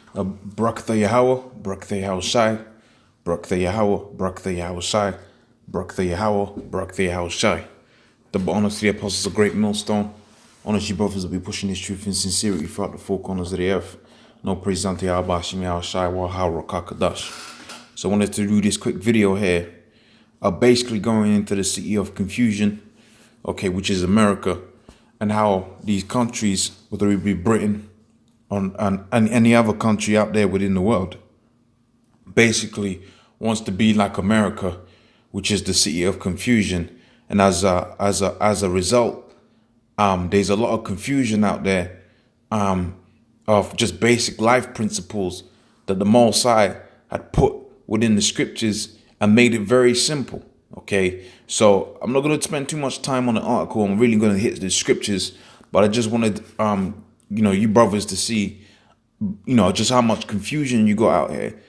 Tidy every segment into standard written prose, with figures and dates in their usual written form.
Barak Yahweh, Barak Yahweh Shai, Barak Yahweh, Barak Yahweh Shai, Barak Yahweh, Barak Yahweh Shai. Double honors to the apostles of Great Millstone. Honors you brothers that be pushing this truth in sincerity throughout the four corners of the earth. No praise unto Yahweh Shai, Yahweh Shai, Wahal Rakakadash. So I wanted to do this quick video here. Basically going into the city of confusion, okay, which is America, and how these countries, whether it be Britain and any other country out there within the world, basically wants to be like America, which is the city of confusion. And as a result, there's a lot of confusion out there of just basic life principles that the Most High had put within the scriptures and made it very simple. Okay, so I'm not going to spend too much time on the article. I'm really going to hit the scriptures, but I just wanted you brothers to see just how much confusion you got out here,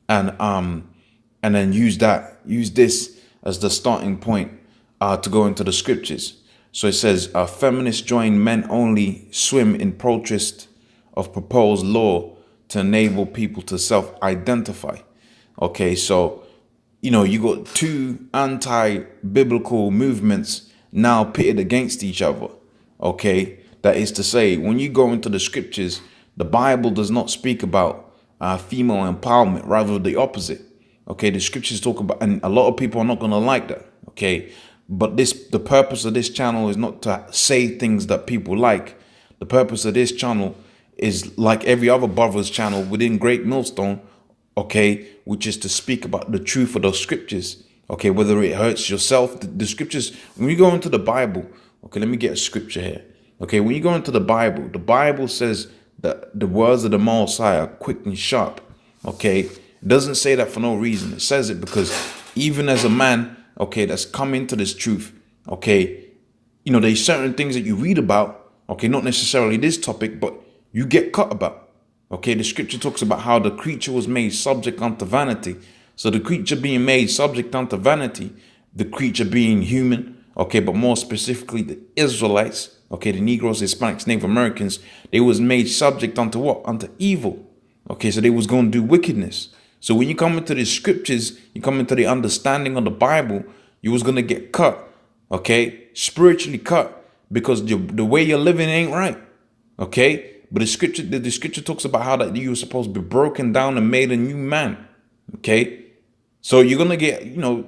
and then use this as the starting point to go into the scriptures. So it says, feminists join men only swim in protest of proposed law to enable people to self-identify. Okay, so you got two anti-biblical movements now pitted against each other. Okay, that is to say, when you go into the scriptures, the Bible does not speak about female empowerment, rather the opposite. Okay, the scriptures talk about, and a lot of people are not going to like that. Okay, but the purpose of this channel is not to say things that people like. The purpose of this channel is like every other brother's channel within Great Millstone, okay, which is to speak about the truth of those scriptures. Okay, whether it hurts yourself, the scriptures, when you go into the Bible, okay, let me get a scripture here. Okay, when you go into the Bible says that the words of the Most High are quick and sharp. Okay, it doesn't say that for no reason. It says it because even as a man, okay, that's come into this truth, okay, there's certain things that you read about, okay, not necessarily this topic, but you get cut about. Okay, the scripture talks about how the creature was made subject unto vanity. So the creature being made subject unto vanity, the creature being human, okay, but more specifically the Israelites, okay, the Negroes, Hispanics, Native Americans, they was made subject unto what? Unto evil. Okay, so they was going to do wickedness. So when you come into the scriptures, you come into the understanding of the Bible, you was going to get cut, okay, spiritually cut, because the way you're living ain't right, okay? But the scripture talks about how that you were supposed to be broken down and made a new man. Okay, so you're gonna get,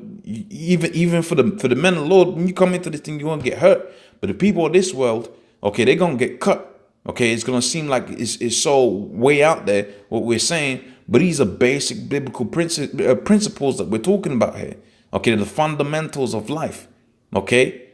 even for the men of the Lord, when you come into this thing, you're gonna get hurt. But the people of this world, okay, they're gonna get cut. Okay, it's gonna seem like it's so way out there what we're saying, but these are basic biblical principles that we're talking about here. Okay, the fundamentals of life. Okay,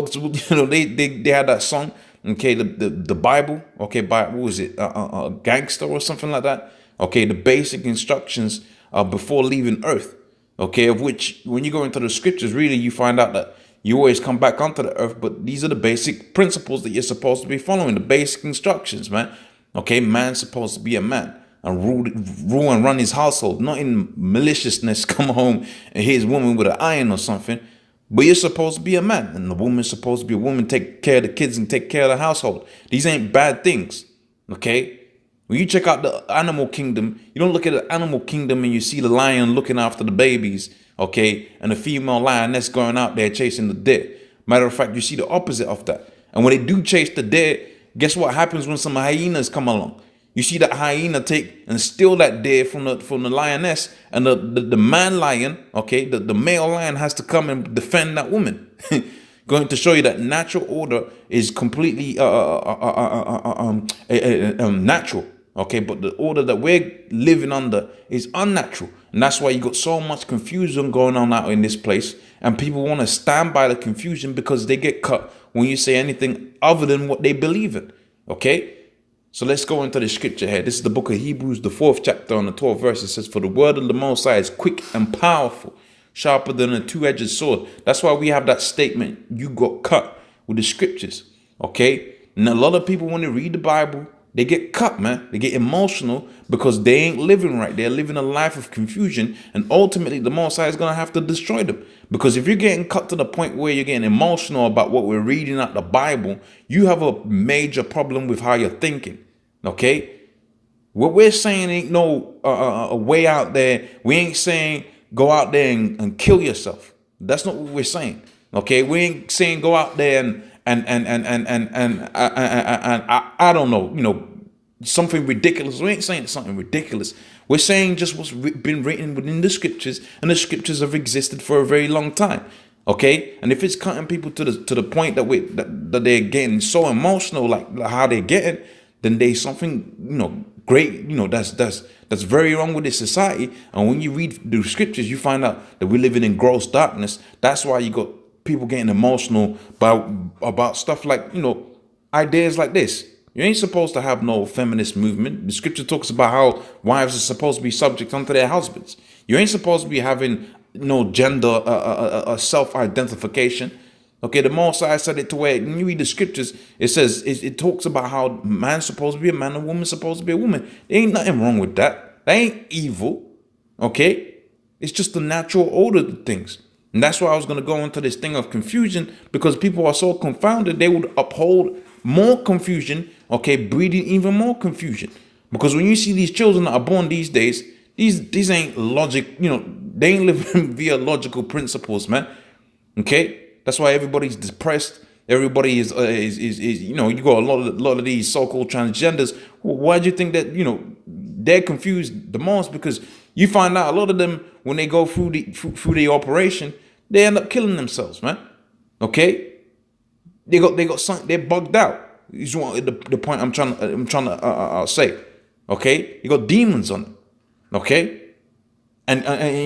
they had that song. Okay, the Bible, okay, by, what was it, Gangster or something like that? Okay, the basic instructions before leaving earth, okay, of which when you go into the scriptures, really you find out that you always come back onto the earth, but these are the basic principles that you're supposed to be following, the basic instructions, man. Okay, man's supposed to be a man and rule and run his household, not in maliciousness, come home and hit his woman with an iron or something. But you're supposed to be a man, and the woman's supposed to be a woman, take care of the kids and take care of the household. These ain't bad things, okay? When you check out the animal kingdom, you don't look at the animal kingdom and you see the lion looking after the babies, okay? And the female lioness going out there chasing the deer. Matter of fact, you see the opposite of that. And when they do chase the deer, guess what happens when some hyenas come along? You see that hyena take and steal that deer from the lioness, and the man lion, okay, the male lion has to come and defend that woman. Going to show you that natural order is completely natural, okay, but the order that we're living under is unnatural, and that's why you got so much confusion going on out in this place, and people want to stand by the confusion because they get cut when you say anything other than what they believe in, okay? So let's go into the scripture here. This is the book of Hebrews, the 4th chapter on the 12th verse. It says, for the word of the Most High is quick and powerful, sharper than a two-edged sword. That's why we have that statement, you got cut, with the scriptures. Okay? And a lot of people, when they read the Bible, they get cut, man. They get emotional because they ain't living right. They're living a life of confusion. And ultimately, the Most High is going to have to destroy them. Because if you're getting cut to the point where you're getting emotional about what we're reading out the Bible, you have a major problem with how you're thinking. Okay? What we're saying ain't no a way out there. We ain't saying go out there and kill yourself. That's not what we're saying. Okay, we ain't saying go out there and I don't know, something ridiculous. We ain't saying something ridiculous. We're saying just what's been written within the scriptures, and the scriptures have existed for a very long time. Okay, and if it's cutting people to the point that they're getting so emotional, like how they're getting, then there's something great, that's very wrong with this society. And when you read the scriptures, you find out that we're living in gross darkness. That's why you got people getting emotional about stuff like ideas like this. You ain't supposed to have no feminist movement. The scripture talks about how wives are supposed to be subject unto their husbands. You ain't supposed to be having no gender self-identification. Okay, the Most High said it to where when you read the scriptures, it says it talks about how man's supposed to be a man and woman's supposed to be a woman. There ain't nothing wrong with that. That ain't evil. Okay, it's just the natural order of things. And that's why I was going to go into this thing of confusion, because people are so confounded, they would uphold more confusion, okay, breeding even more confusion. Because when you see these children that are born these days, these ain't logic, they ain't living via logical principles, man. Okay, that's why everybody's depressed. Everybody is you got a lot of these so-called transgenders. Why do you think that they're confused the most? Because you find out a lot of them, when they go through the operation, they end up killing themselves, man. Okay, they got something, they're bugged out. Is what the point I'm trying to say. Okay, you got demons on it. Okay, and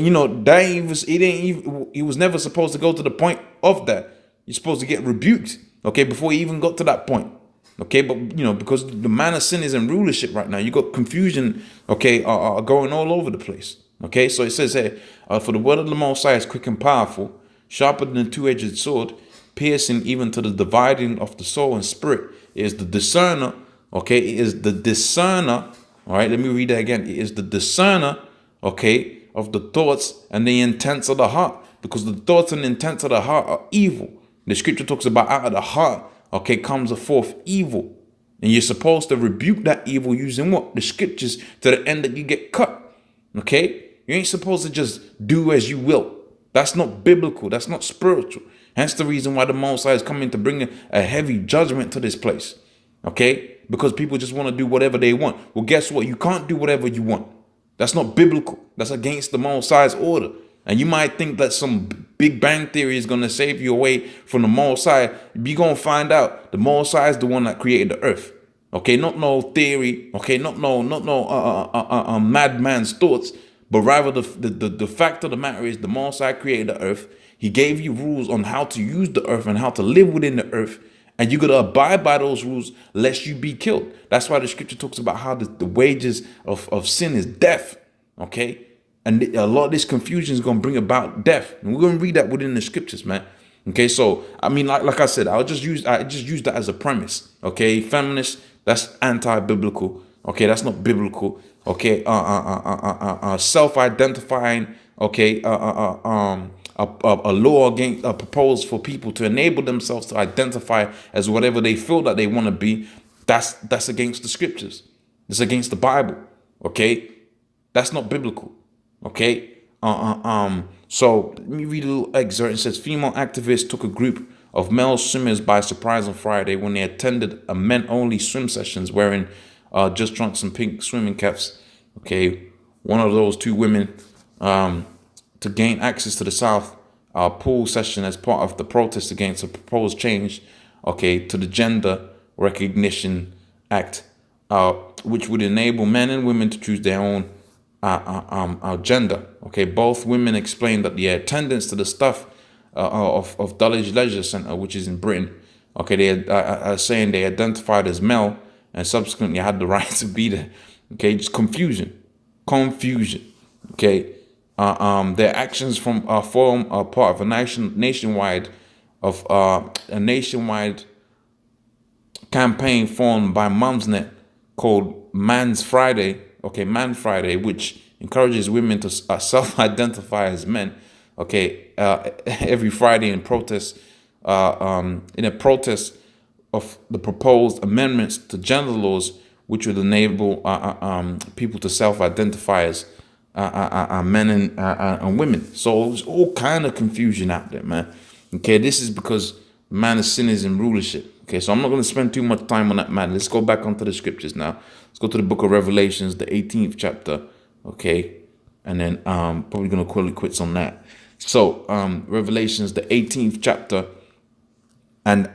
he was never supposed to go to the point of that. You're supposed to get rebuked, okay, before he even got to that point. Okay, but because the man of sin is in rulership right now, you got confusion, okay, going all over the place. Okay, so it says here, for the word of the Most High is quick and powerful, sharper than a two-edged sword, piercing even to the dividing of the soul and spirit. It is the discerner, okay, it is the discerner. All right, let me read that again. It is the discerner, okay, of the thoughts and the intents of the heart, because the thoughts and intents of the heart are evil. The scripture talks about out of the heart, okay, comes forth evil. And you're supposed to rebuke that evil using what? The scriptures, to the end that you get cut. Okay? You ain't supposed to just do as you will. That's not biblical. That's not spiritual. Hence the reason why the Most High is coming to bring a heavy judgment to this place. Okay? Because people just want to do whatever they want. Well, guess what? You can't do whatever you want. That's not biblical. That's against the Most High's order. And you might think that some Big Bang Theory is going to save you away from the Most High. You're going to find out the Most High is the one that created the earth. Okay, not no theory. Okay, not no madman's thoughts. But rather the fact of the matter is the Most High created the earth. He gave you rules on how to use the earth and how to live within the earth. And you got to abide by those rules lest you be killed. That's why the scripture talks about how the wages of sin is death. Okay. And a lot of this confusion is going to bring about death. And we're going to read that within the scriptures, man. Okay, so, I mean, like I said, I just use that as a premise. Okay, feminist, that's anti-biblical. Okay, that's not biblical. Okay, self-identifying, okay, a law against proposed for people to enable themselves to identify as whatever they feel that they want to be. That's against the scriptures. It's against the Bible. Okay, that's not biblical. Okay. So let me read a little excerpt. It says, female activists took a group of male swimmers by surprise on Friday when they attended a men-only swim sessions wearing just trunks and pink swimming caps. Okay. One of those two women to gain access to the South pool session as part of the protest against a proposed change, okay, to the Gender Recognition Act, which would enable men and women to choose their own gender. Okay, both women explained that the attendance to the stuff of Dulwich Leisure Centre, which is in Britain, okay, they are saying they identified as male and subsequently had the right to be there. Okay, just confusion. Okay, their actions form a part of a nationwide campaign formed by Mumsnet called Man's Friday. Okay, Man Friday, which encourages women to self-identify as men. Okay, every Friday in a protest of the proposed amendments to gender laws, which would enable people to self-identify as men and women. So there's all kind of confusion out there, man. Okay, this is because man of sin is in rulership. Okay, so I'm not going to spend too much time on that, man. Let's go back onto the scriptures now. Let's go to the book of Revelations, the 18th chapter. Okay, and then probably going to call it quits on that. So Revelations, the 18th chapter, and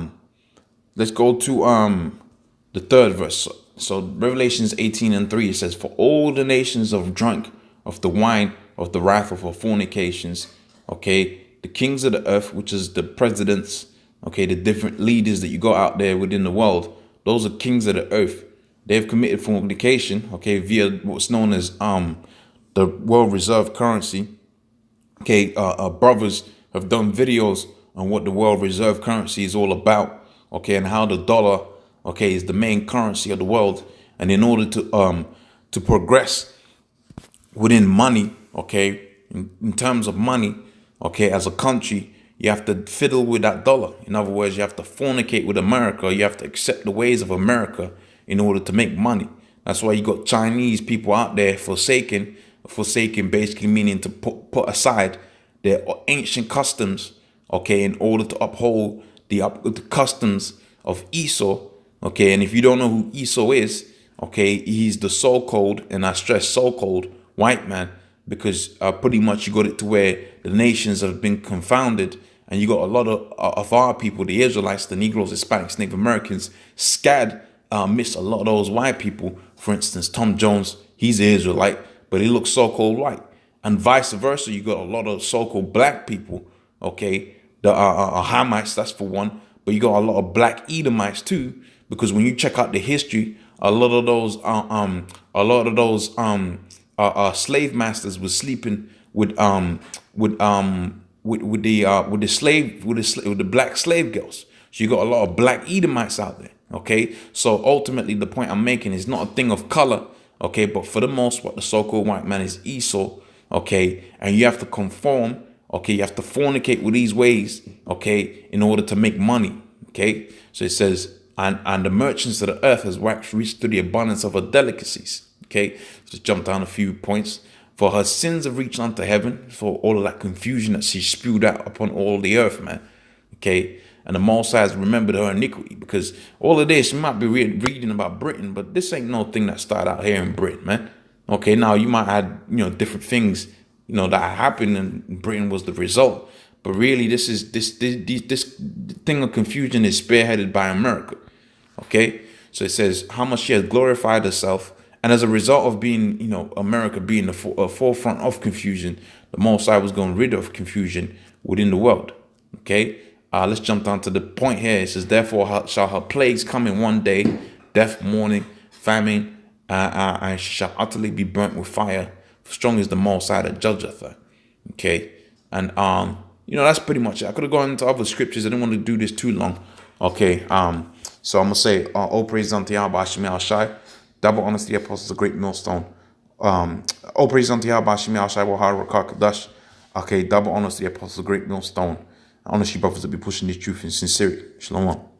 let's go to the 3rd verse. So Revelations 18:3, it says, "For all the nations have drunk of the wine of the wrath of her fornications." Okay, the kings of the earth, which is the presidents, okay, the different leaders that you got out there within the world, those are kings of the earth. They have committed fornication, okay, via what's known as the world reserve currency. Okay, brothers have done videos on what the world reserve currency is all about, okay, and how the dollar, okay, is the main currency of the world. And in order to progress within money, okay, in terms of money, okay, as a country, you have to fiddle with that dollar. In other words, you have to fornicate with America. You have to accept the ways of America in order to make money. That's why you got Chinese people out there forsaking basically meaning to put aside their ancient customs, okay, in order to uphold the customs of Esau, okay. And if you don't know who Esau is, okay, he's the so-called, and I stress so-called, white man, because pretty much you got it to where the nations have been confounded, and you got a lot of our people, the Israelites, the Negroes, Hispanics, Native Americans, scattered miss a lot of those white people. For instance, Tom Jones, he's an Israelite, but he looks so-called white. And vice versa, you got a lot of so-called black people, okay, the Hamites, that's for one, but you got a lot of black Edomites too, because when you check out the history, a lot of those slave masters was sleeping with the black slave girls. So you got a lot of black Edomites out there. Okay, so ultimately the point I'm making is not a thing of color, okay, but for the most part, the so-called white man is Esau, okay, and you have to conform, okay, you have to fornicate with these ways, okay, in order to make money, okay. So it says, and the merchants of the earth has waxed rich through the abundance of her delicacies, okay. Just jump down a few points. For her sins have reached unto heaven, for all of that confusion that she spewed out upon all the earth, man, okay. And the Most High has remembered her iniquity, because all of this, you might be reading about Britain, but this ain't no thing that started out here in Britain, man. Okay, now you might have, different things, that happened, and Britain was the result. But really, this thing of confusion is spearheaded by America. Okay, so it says how much she has glorified herself, and as a result of being, America being the forefront of confusion, the Most High was going rid of confusion within the world. Okay. Let's jump down to the point here. It says, therefore shall her plagues come in one day, death, mourning, famine, and she shall utterly be burnt with fire. Strong is the Most High that judgeth her. Okay, and that's pretty much it. I could have gone into other scriptures. I didn't want to do this too long. Okay, so I'm gonna say, all praise unto Yahweh Hashem Al Shai. Double honors the apostles, a great millstone. All praise unto Yahweh Hashem Al Shai Wahar Rakar Kadash. Okay, double honors the apostles, a great millstone. Honestly, brothers, that be pushing this truth in sincerity. Shalom.